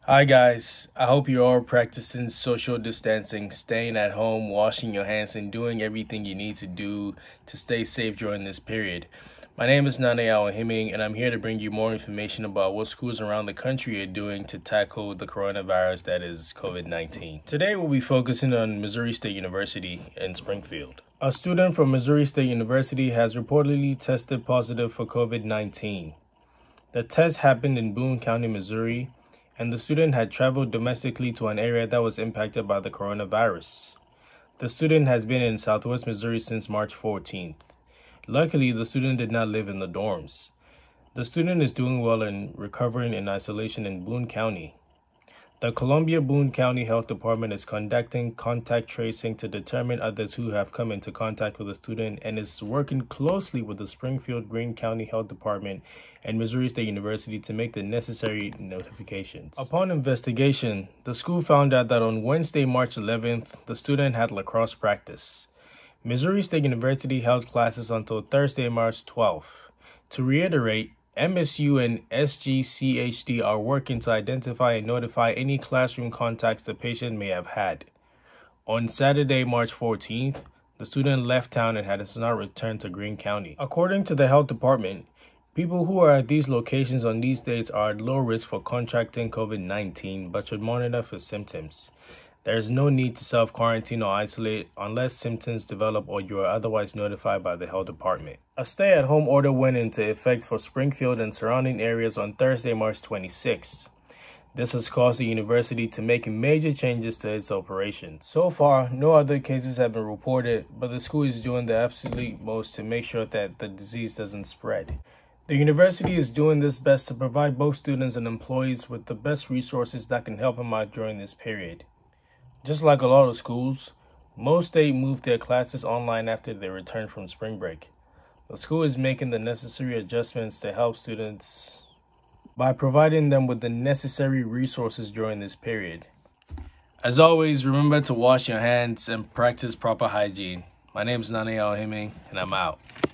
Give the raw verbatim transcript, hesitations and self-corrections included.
Hi guys, I hope you are practicing social distancing, staying at home, washing your hands, and doing everything you need to do to stay safe during this period. My name is Nana Yaw Ohemeng, and I'm here to bring you more information about what schools around the country are doing to tackle the coronavirus that is COVID nineteen. Today we'll be focusing on Missouri State University in Springfield. A student from Missouri State University has reportedly tested positive for COVID nineteen. The test happened in Boone County, Missouri, and the student had traveled domestically to an area that was impacted by the coronavirus. The student has been in Southwest Missouri since March fourteenth. Luckily, the student did not live in the dorms. The student is doing well and recovering in isolation in Boone County. The Columbia-Boone County Health Department is conducting contact tracing to determine others who have come into contact with the student and is working closely with the Springfield-Greene County Health Department and Missouri State University to make the necessary notifications. Upon investigation, the school found out that on Wednesday, March eleventh, the student had lacrosse practice. Missouri State University held classes until Thursday, March twelfth. To reiterate, M S U and S G C H D are working to identify and notify any classroom contacts the patient may have had. On Saturday, March fourteenth, the student left town and has not returned to Greene County. According to the health department, people who are at these locations on these dates are at low risk for contracting COVID nineteen but should monitor for symptoms. There is no need to self-quarantine or isolate unless symptoms develop or you are otherwise notified by the health department. A stay-at-home order went into effect for Springfield and surrounding areas on Thursday, March twenty-sixth. This has caused the university to make major changes to its operations. So far, no other cases have been reported, but the school is doing the absolute most to make sure that the disease doesn't spread. The university is doing its best to provide both students and employees with the best resources that can help them out during this period. Just like a lot of schools, most states moved their classes online after they returned from spring break. The school is making the necessary adjustments to help students by providing them with the necessary resources during this period. As always, remember to wash your hands and practice proper hygiene. My name is Nana Yaw Ohemeng, and I'm out.